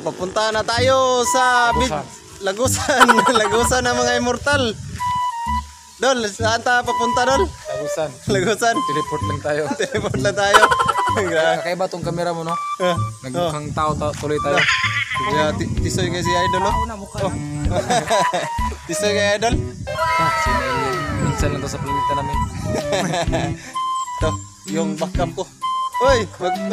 papunta na tayo sa Lagusan. Lagusan ng mga immortal. Dol, saan tayo papunta, Dol? Lagusan. Lagusan. Teleport lang tayo. Teleport lang tayo. Kakaiba tong camera mo, no? Nagmukhang tao tuloy tayo. Yeah, tisoy kay si Idol, no? Oh. Tisoy kay Idol. Minsan lang to sa planeta namin. Ito, yung backup ko. Uy,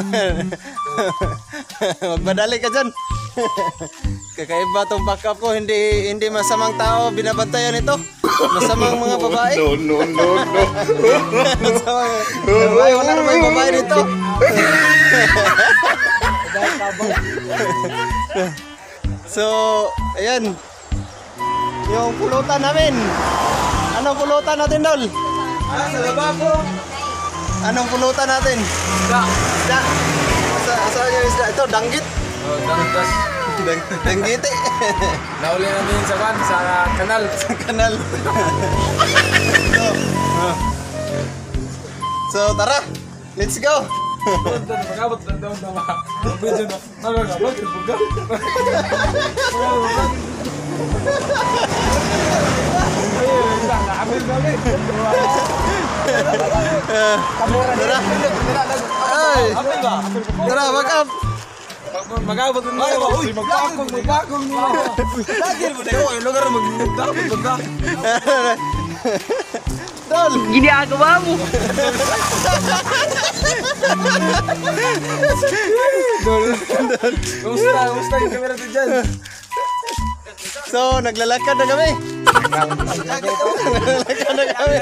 magbadali ka dyan. Kakaiba tong backup ko. Hindi masamang tao binabantayan ito. Masamang mga babae. No. Masamang babae. Wala na may babae dito. So, ayan. Yung pulutan namin. Anong pulutan natin, Dol? Sa lababo. Anong pulutan natin? Isda. Isda. Asahan yung isda. Ito, danggit. Oh, danggas. Danggiti. Nauli namin sa kanal. Sa kanal. So, tara. Let's go. Magabot lang daw na video na. Magagabot, ibuga. Tara. Ay. Tara, wag up. Magabot na tayo. Uy, magpakong. Lagi mo tayo. Yung lugar magdapot. Dol. Ginagawa mo. Kamusta yung camera ko dyan? So, naglalakad na kami. Naglalakad na kami.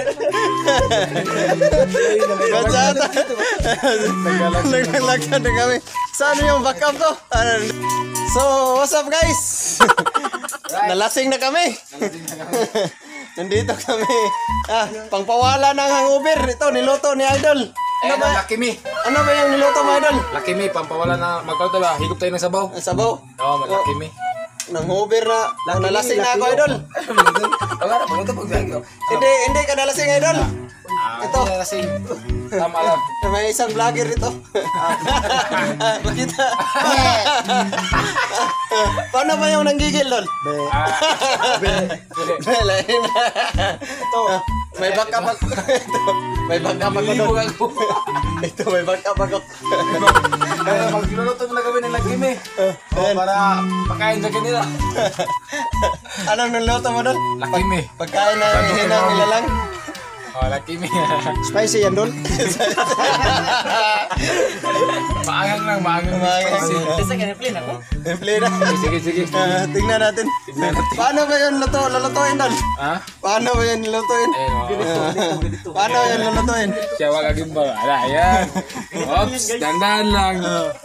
Naglalakad na kami. Saan yung backup ko? So, what's up guys? Nalasing na kami. Nandito kami. Pangpawala ng hangover. Ito, niluto ni Idol. Ano ba? Lucky me. Ano ba yung niluto mo, Idol? Lucky me, pampawala na magkauto ba? Higop tayo ng sabaw. Ang sabaw. Oo, lucky me. Hangover na. Nalasing na ako, Idol. Wala na, pagkauto pagkauto. Hindi ka nalasing, Idol. Ito. Tama lang. May isang vlogger ito. Bakita. Paano ba yung nanggigil, Dol? Lain. Ito. May backup ako. May backup ako, Dol. Ito, may backup ako. Magluluto mo na kami ng Lucky me. Para pakain sa kanila. Anong niluto mo, Dol? Lucky me. Pagkain na hinang nila lang. Oh, Lucky me. Spicy yan, Dol. Maangang lang. Isa ka na-play na ko? Na-play na. Sige. Tingnan natin. Paano ba yun lulutuin, Dol? Ha? Paano ba yun lulutuin? Paano yun lulutuin? Siya wala gimbal. Ayan. Oops, dandan lang.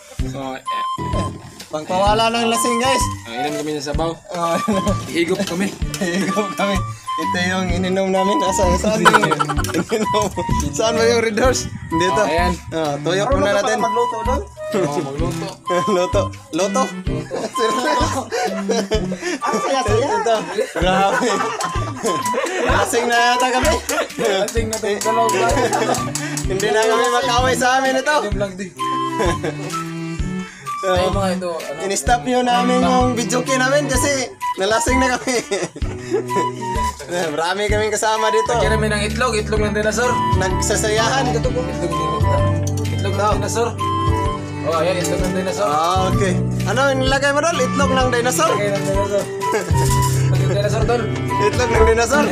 Pangpawala ng lasing, guys. Inom kami ng sabaw. Higop kami. Higop kami. Ito yung ininom namin. Saan yung ininom? Saan ba yung Red Horse? Dito. Ayan. Tuyok muna natin. Magluto doon? Magluto. Loto. Ang saya-saya. Ito. Grabe. Lasing na yata kami. Lasing na tayo dalaw. Hindi na kami makaway sa amin ito. In-stop nyo namin yung video namin kasi nalasing na kami. Marami kaming kasama dito. Lagyan namin ng itlog ng dinosaur. Nagsasayahan. Itlog ng dinosaur. Oh, ayan, itlog ng dinosaur. Okay. Ano yung nilagay mo, Dol? Itlog ng dinosaur? Lagay ng dinosaur. Itlog ng dinosaur, Dol. Itlog ng dinosaur?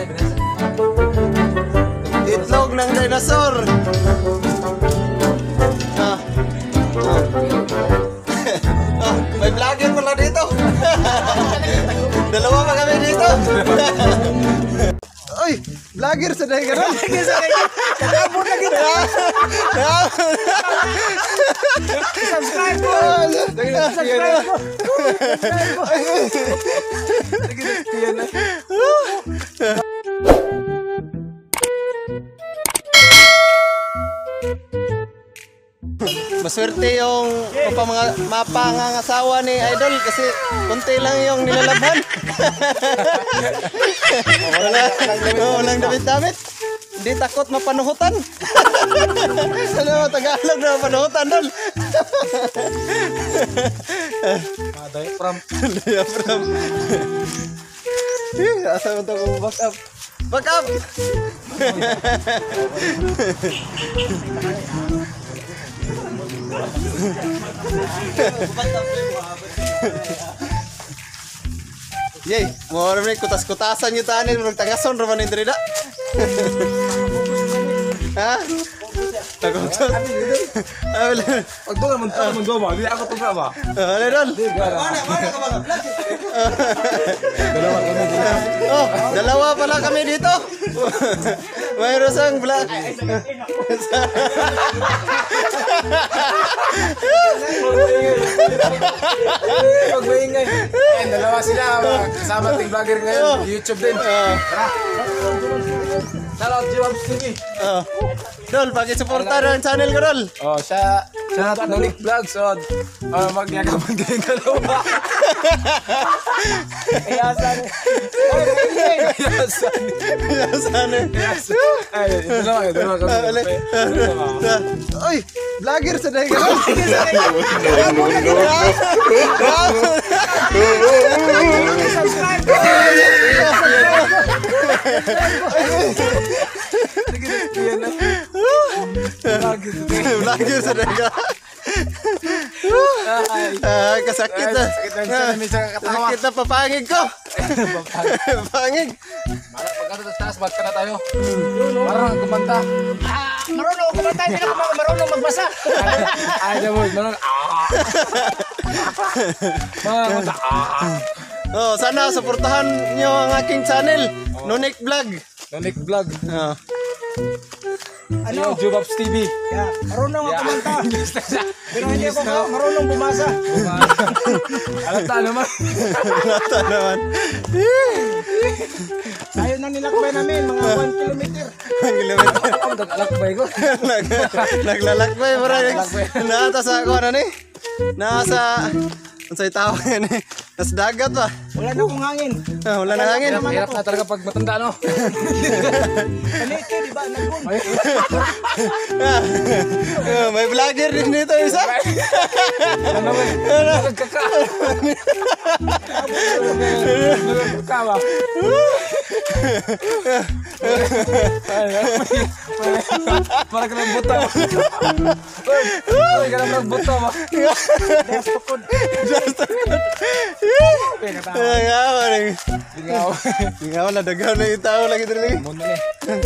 Itlog ng dinosaur. May vlogger pala dito. Dalawa pa kami dito. Uy, vlogger sa dahigan. Vlogger sa dahigan. Kakabot na kita. Subscribe po. Subscribe po. Maswerte yung mapangangasawa ni Idol kasi kunti lang yung nilalabhan. Walang damit-damit. Hindi takot mapanuhutan. Ano mo, Tagalog na mapanuhutan doon. Diaphragm. Diaphragm. Asa mo ito kung back up? Back up! Yay, mo rin kutas-kutasan yung tanin, murag tangason raman yung drida. Ha? Nagutos. Pag doon naman tayo mag-gawa, hindi ako ito ba? Ano doon? Oh, dalawa pala kami dito. Mayroon sang vlog. Pag-maingay. Dalawa sila, kasama ting vlogger ngayon, YouTube din. Shoutout J-Wabs TV. Dol, pag-suporta ng channel ko, Dol. Oh, siya Nonik Vlogs. So, magyagapan din dalawa. Kayasan. Ay, dalawa. Oy, vlogger sa dahil ka. Vlogger sa dahil ka. Kasakit na. Sakit na papangig ko. Papangig. Pagkata taas, ba't ka na tayo? Marunong kumanta. Marunong kumanta, hindi na marunong magbasa. Ayaw mo, marunong. Kumanta. Oh, sana suportahan niyo ang aking channel, Nonik Vlog. Nonik Vlog. Ano? J-Wabs TV. Yeah, marunong ako kumanta. Pero hindi ako marunong bumasa. Alata naman. Nata naman. Ayaw nang nilakbay namin, mga 1 kilometer. Ang kilometer. Ang nag-alakbay ko. Naglalakbay, maraming. Nasa sa ako, ano ni? Nasa... Ang sa'y tawag yan eh. Nasa dagat pa. Wala na akong hangin. Wala na hangin. Hirap na talaga pag matanda, no? Kanito, di ba? Nagun. May vlogger din dito isa. Ano ba? Nagkaka. Nagkaka ba? Parang ka ng buta. Parang ka ng buta ba? Bingaw na dagaw na yung tao lagi dali. Muna ni.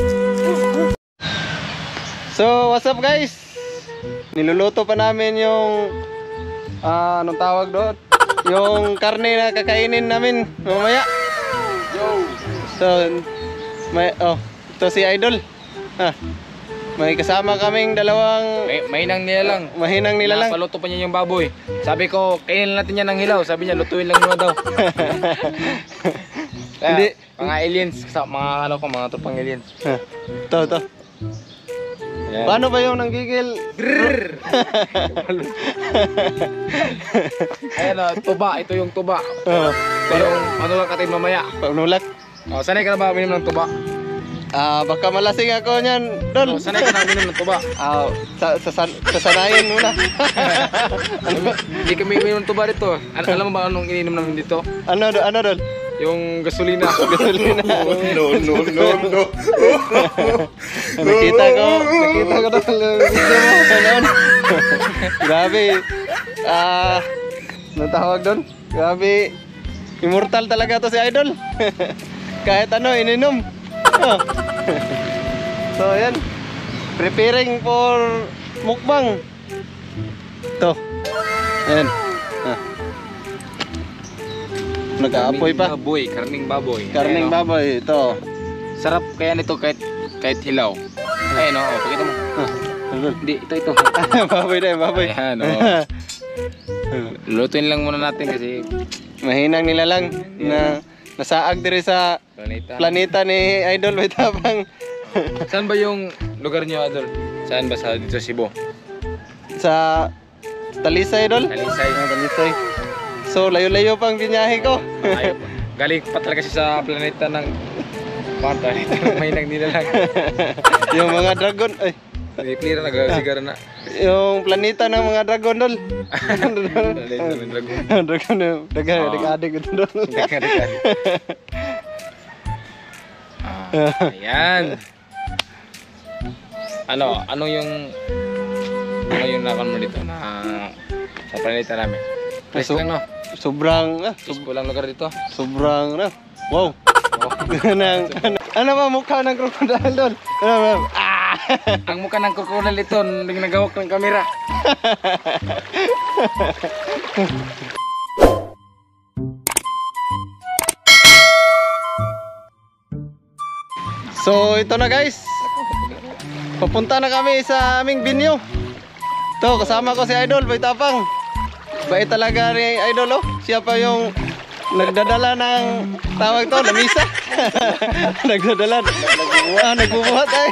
So, what's up guys? Niluluto pa namin yung anong tawag doon? Yung karne na kakainin namin mamaya. So, ito si Idol. May kasama kaming dalawang Mahinang nilalang. mahinang nilalang. Paluto pa niya yung baboy. Sabi ko, kainin natin yan ng hilaw. Sabi niya, lutuin lang naman daw. Hindi. Mga aliens, mga ano ko, mga tropang aliens. Ito. Yan. Paano ba yung nanggigil? Ayan o, tuba. Ito yung tuba. Ito yung manulang katin mamaya. Panulak. Sanay ka na ba minom ng tuba? Baka malasing ako niyan, Dol. Sanay ka na minom ng tuba? Sasanayin muna. Hindi kami minom ng tuba dito. Alam mo ba anong ininom namin dito? Ano, Dol? Yung gasolina. Gasolina. No. Nakita ko Dol. Video mo, ganun. Grabe. Anong tawag doon? Grabe. Immortal talaga to si Idol. Kahit ano, ininom. So, ayan. Preparing for mukbang. Ito. Ayan. Nag-aapoy pa. Baboy, karning baboy. Karning Ayan, o. baboy. Ito. Sarap kaya nito kahit hilaw. Ayun o, pakita mo. Hindi, ito. Baboy na, baboy. Ayan o. Lutuin lang muna natin kasi Mahinang nila lang na nasaag diri sa planeta ni Idol may tapang. Saan ba yung lugar niyo, Adol? Saan ba sa dito sa Cebu? Sa Talisay, Idol? Talisay. Talisay. So, layo-layo pang binyahe ko. Ayaw pa. Galing pa talaga siya sa planeta ng Mata ito. May nagnilalang. Yung mga dragon, ay, Hindi clear na nagsigara na. yung planeta ng mga dragon dol. Dragon. Dragon na, daga-adik ito dol. Ayan. Ano yung nakon mo dito na sa planeta namin? Fresh lang, no? Sobrang, Peaceful lang lugar dito. sobrang, wow. Ano ba mukha ng crocodile dol? Ang mukha ng krokodil ito, nagawak ng kamera. So ito na guys, papunta na kami sa aming binyo. Ito, kasama ko si Idol, Boy Tapang. Bait talaga ni Idol, oh. Siya pa yung nagdadala ng tawag to, lamisa. Nagdadala, nagbubuhat ay.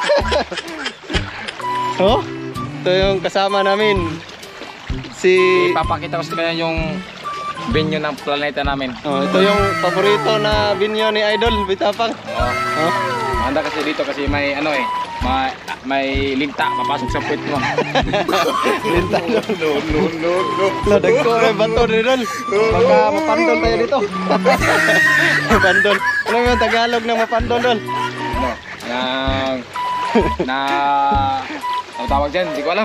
Oh, ito yung kasama namin. Si Ipapakita ko sa kanya yung venue ng planeta namin. oh, ito yung paborito na binyo ni Idol, Boy Tapang. Oh. Mahanda kasi dito kasi may may linta papasok sa puwet mo. Linta no. Dagko rin bato rin dol. Baka mapandol tayo dito. Mapandol. Ano yung Tagalog na mapandol dol? Ano tawag dyan? Hindi ko alam.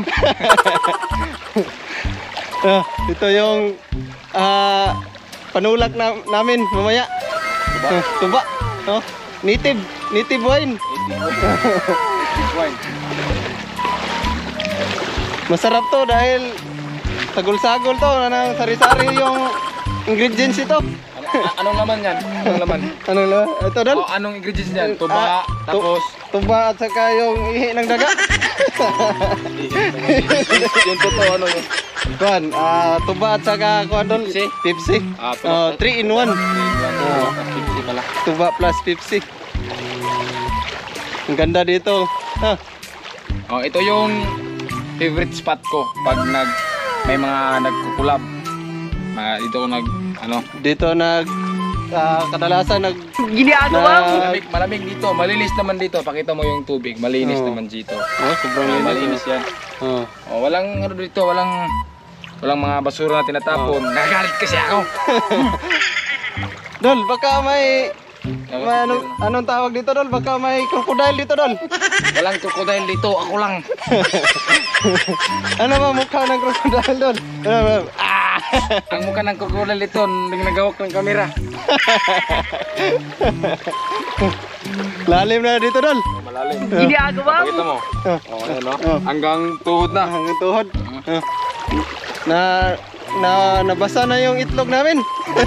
Ito yung panulak namin mamaya. Tuba. Oh, native wine. Masarap to dahil sagol-sagol to na sari-sari yung ingredients ito. Anong laman yan? Anong laman? Anong laman? Ito dol? Anong ingredients yan? Tuba, tapos tuba at saka yung ihi ng daga. yung totoo ano yun? Kuan, tuba at saka kuan dol? Pepsi. 3 in 1. Pepsi pala. Tuba plus Pepsi. Ang ganda dito. Ito yung favorite spot ko pag may mga nagkukulab. Dito ko Dito kadalasan malamig dito, malinis naman dito. Pakita mo yung tubig, malinis naman dito. Sobrang malinis yan. Walang dito, walang mga basura na tinatapon. Nagagalit kasi ako. Dol, baka may anong tawag dito dol? Baka may crocodile dito dol. Walang krokodil dito, ako lang. Ano ba mukha ng crocodile dol? Ang mukha ng krokodil ito, nagawak ng kamera. Lalim na dito dol. Malalim. Ginagawa mo. Pakita mo. Ayan, no? Hanggang tuhod na. Hanggang tuhod. Nabasa na yung itlog namin.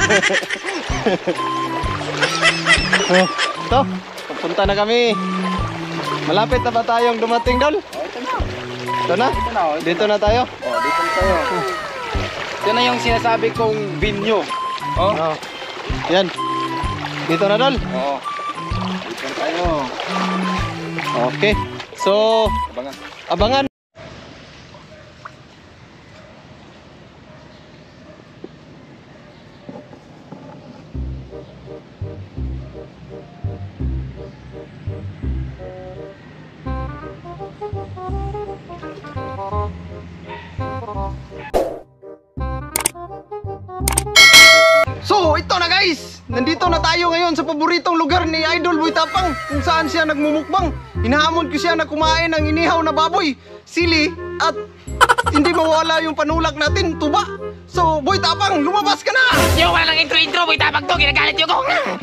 Ito, papunta na kami. Malapit na ba tayong dumating dol? Ito na. Dito na tayo. Dito na tayo. Ito na yung sinasabi kong binyo. Yan. Dito na dol. Dito na tayo. Okay. So, abangan. So, ito na guys! Nandito na tayo ngayon sa paboritong lugar ni Idol Boy Tapang, kung saan siya nagmumukbang. Hinahamon ko siya na kumain ng inihaw na baboy, sili, at hindi mawala yung panulak natin, tuba. So, Boy Tapang, lumabas ka na! Yung walang intro, Boy Tapang to, ginagalit yung ko.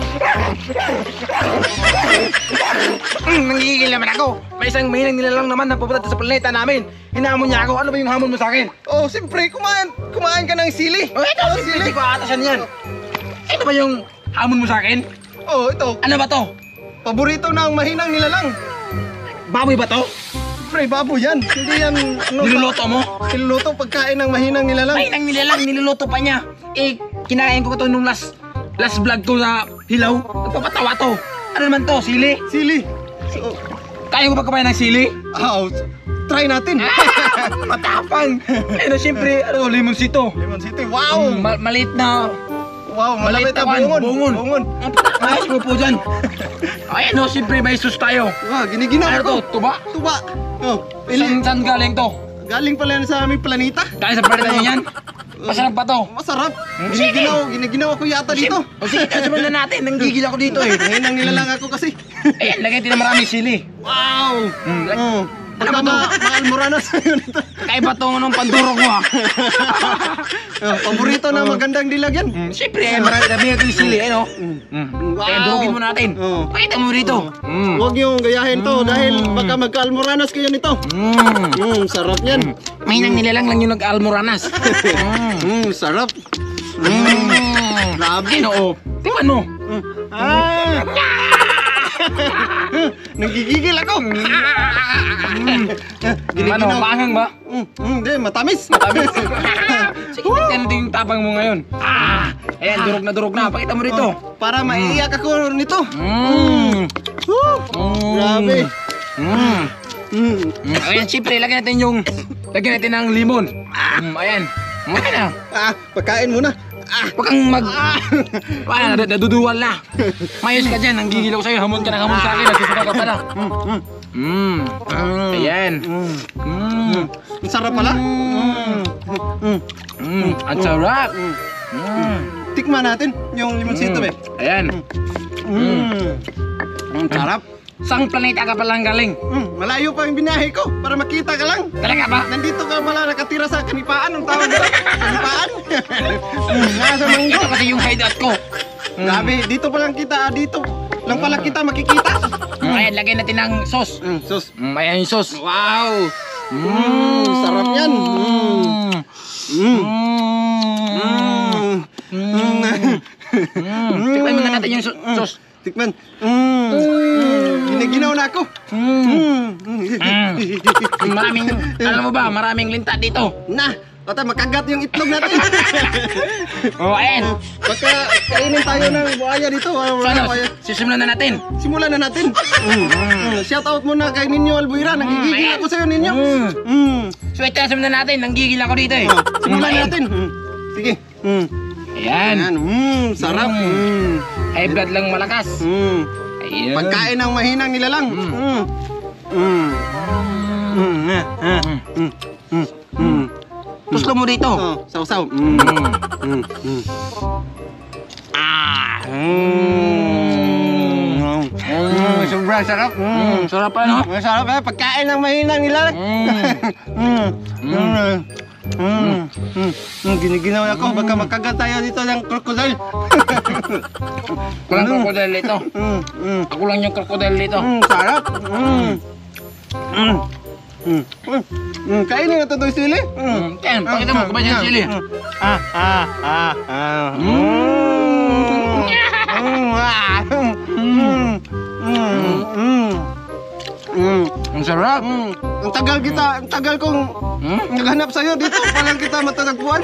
Nangigigil naman ako. May isang mahinang nilalang naman na pupunta sa planeta namin. Hinahamon niya ako. Ano ba yung hamon mo sa akin? Oh, siyempre, kumain ka ng sili. Ito, hindi ko aatasan yan. Ito ba yung hamon mo sa akin? Oh, ito, Ano ba to? paborito ng mahinang nilalang. Baboy ba to? Pre, baboy yan. Hindi yan, Niluluto mo? Niluluto pagkain ng mahinang nilalang. Mahinang nilalang, niluluto pa niya. Kinain ko ito nung last vlog ko sa Hilaw. Nagpapatawa to. Ano naman to? Sili? Sili. So, Kaya ko ba kumain ng sili? try natin. Matapang. Siyempre, lemon sito. Lemon City, wow! Maliit na Wow, malapit Maliit na na bungon. bungon. Bungon. Ayos mo po dyan. Ayan o, siyempre may sus tayo. Giniginaw Ano ako. to? Tuba? Tuba. Oh, pili. Saan galing to? Galing pala yan sa aming planeta. Galing sa planeta nyo yan? Masarap ba to? Masarap. Sige. Giniginaw ako yata dito. O sige, sunod na natin. Nanggigil ako dito eh. Ngayon ang nilalang ako kasi. Ayan, lagay din na maraming sili. Wow. Oh. Ano Baka ba to? maalmoranas sa'yo nito. Kakaiba to nung pandurok mo ah. Paborito na magandang dilag yan. Siyempre, marami natin yung sili, eh no? Kaya durugin mo natin. Oh. Pakita mo dito. Huwag niyong gayahin to dahil baka magkaalmoranas kayo nito. Sarap yan. May nang nilalang lang yung nag-almoranas. Sarap. Grabe, no? Tingnan mo. Nagigigil ako. Ano, maanghang ba? Hindi, matamis. Sige, tignan natin yung tapang mo ngayon. Ayan, durog na. Pakita mo rito. Para maiiyak ako nito. Grabe. Ayan, siyempre, lagyan natin ng limon. Ayan. Ayan na. Pagkain muna. Huwag kang Wala, naduduwal na. Mayos ka dyan, nanggigil ako sa'yo. Hamon ka ng hamon sa akin, nagsusuka ka pala. Ayan. Ang sarap pala. Ang sarap. Tikman natin yung limonsito, be. Ayan. Ang sarap. Saan planeta ka palang galing? Malayo pa yung binahe ko para makita ka lang. Talaga ba? Nandito ka pala nakatira sa kanipaan. Ang tawag nila? Kanipaan? Nasa manggo. Ito kasi yung hideout ko. Grabe, dito pa lang kita. Dito lang pala kita makikita. Ayan, lagay natin ng sauce. Sus. Ayan yung sauce. Wow. Sarap yan. Tikman mo na natin yung sauce. Tikman. Giniginaw na ako. Maraming, alam mo ba, maraming linta dito. Na, bata makagat yung itlog natin. Ayan. Baka kainin tayo ng buhaya dito. So ano, sisimulan na natin. Simulan na natin. Shout out muna kay Ninyo Albuira. Nagigigil ako sa'yo, Ninyo. So ito na simulan natin, nanggigil ako dito eh. Simulan Ayan. natin. Sige. Ayan. Ayan. Sarap. High blood lang malakas. Ayan. Pagkain ng mahinang nilalang. Tuslo mo dito. Sausaw. Sobrang sarap. Sarap pa, no? Masarap eh. Pagkain ng mahinang nilalang. Giniginaw ako. Baka makagat tayo dito ng crocodile. Walang krokodil dito. Ako lang yung krokodil dito. Sarap. Kainin na ito yung sili. Ayan, pakita mo, kumain yung sili. Ang sarap. Ang tagal kong naghanap sa'yo dito. Palang kita matatagpuan.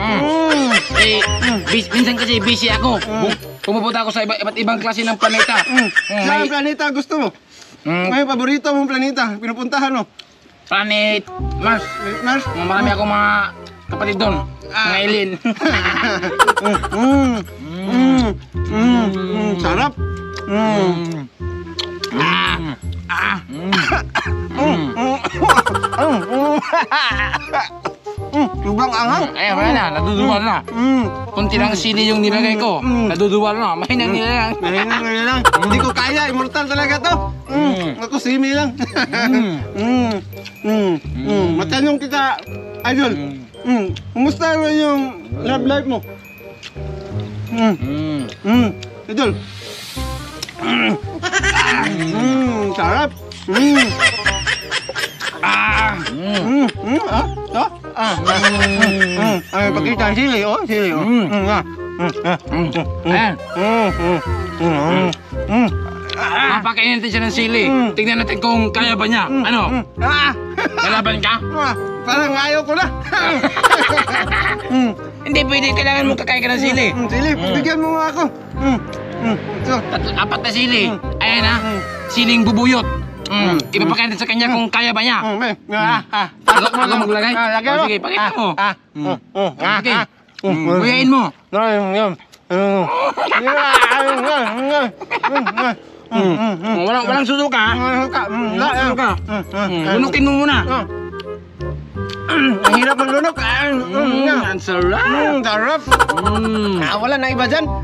Minsan kasi busy ako. Pumupunta ako sa iba't ibang klase ng planeta. Saan planeta gusto mo? May paborito mong planeta. Pinupuntahan mo. Planet Mars. Mars? Marami akong mga kapatid doon. Mga alien. Sarap. Sobrang anghang. Ayan, wala na. Naduduwal na. Kunti lang sili yung nilagay ko. Naduduwal na. Mahinang nilalang. Mahinang lang. Hindi ko kaya. Immortal talaga to. Ako simi lang. Matanong kita, Idol. Kumusta naman yung love life mo? Idol. Sarap. Ay, pakita ang sili, oh. Sili, oh. Ayan. Papakainin natin siya ng sili. Tignan natin kung kaya ba niya. Ano? Lalaban ka? Parang ayaw ko na. Hindi pwede. Kailangan mo kakain ka ng sili. Sili, bigyan mo nga ako. Ito. Apat na sili. Ayan ha. Siling bubuyot. Ipapakain natin sa kanya kung kaya ba niya. Ako maglagay? Sige, pakita mo. Sige. Buyain mo. Walang susuka. Susuka. Lunukin mo muna. Ang hirap maglunok. Ang sarap. Sarap. Wala na iba dyan.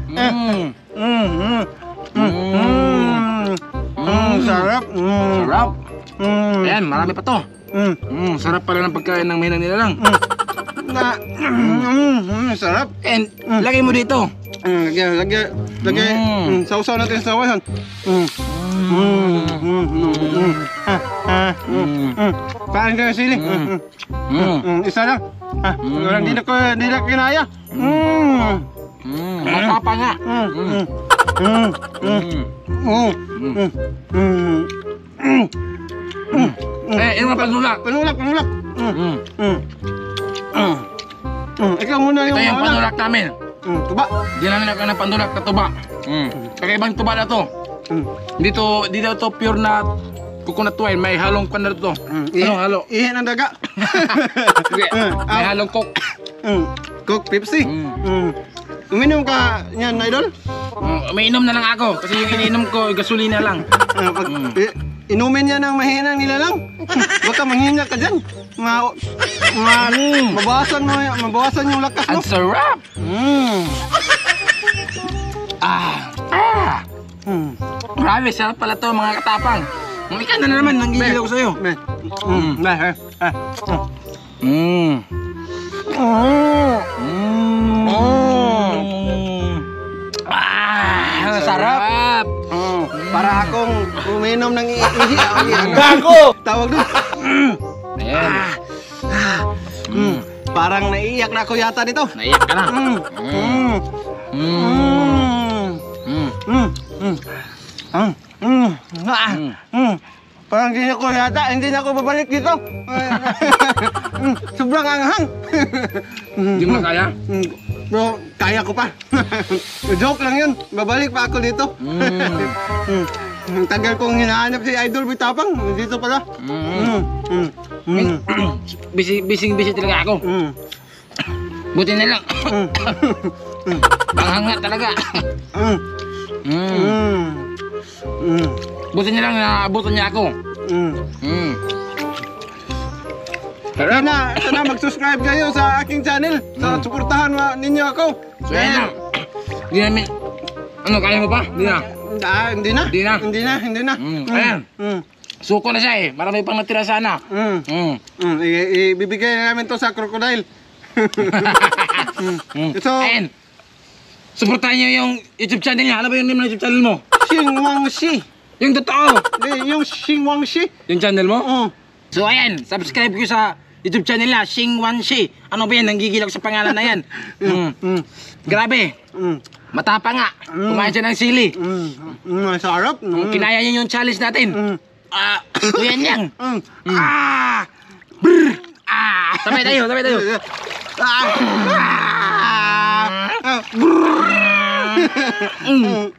Sarap. Sarap. Ayan, marami pa to. Sarap pala ng pagkain ng may nilalang. Sarap. And lagay mo dito. Lagay. Sausaw natin sa sawayan. Paano kayo sili? Isa lang. Hindi na kinaya. Matapa nga. Eh, ano panulak? Panulak. Ikaw muna Ito yung yung panulak namin. tuba. Ginamit ako ng panulak na tuba. Kakaibang tuba na to. Dito to pure na coconut oil. May halong pan na to. Anong halo? Ihin ang daga. May halong coke. Coke Pepsi. Uminom ka yan, idol? Umiinom na lang ako. Kasi yung iniinom ko, gasolina lang. Inumin niya ng mahinang nila lang. Baka manghina ka dyan. Mabawasan yung lakas mo. Ang sarap! Grabe, sarap pala to mga katapang. Ikaw na naman, nanggigil ako sa'yo. Sarap! Para akong uminom ng ihi. Gago! Tawag doon. Ayan. Parang naiiyak na ako yata nito. Naiyak ka na. Parang hindi ko yata, hindi na ako babalik dito. Sobrang anghang. Hindi mo na kaya? Bro, kaya ko pa. Joke lang yun. Babalik pa ako dito. Ang tagal kong hinahanap si Idol Bitapang. Dito pala. Busy talaga ako. Buti na lang. Panghanga talaga. Buti na lang naabutan niya ako. Sana mag-subscribe kayo sa aking channel. Sa suportahan ninyo ako. So yan na. Hindi namin. Ano, kaya mo pa? Hindi na. Hindi na. Ayan. Suko na siya eh. Marami pang natira sana. Ibibigay na namin to sa crocodile. So, Ayan. Suportahan niyo yung YouTube channel niya. Ano ba yung name ng YouTube channel mo? Xing Wang Shi. Yung totoo. Yung Xing Wang Shi. Yung channel mo? So ayan, subscribe ko sa YouTube channel na Xing Wan Shi. Ano ba yan? Nanggigil ako sa pangalan na yan. Grabe. Matapa nga. Kumain siya ng sili. Sarap. Kinaya niyo yung challenge natin. Yan yan. Sabay tayo.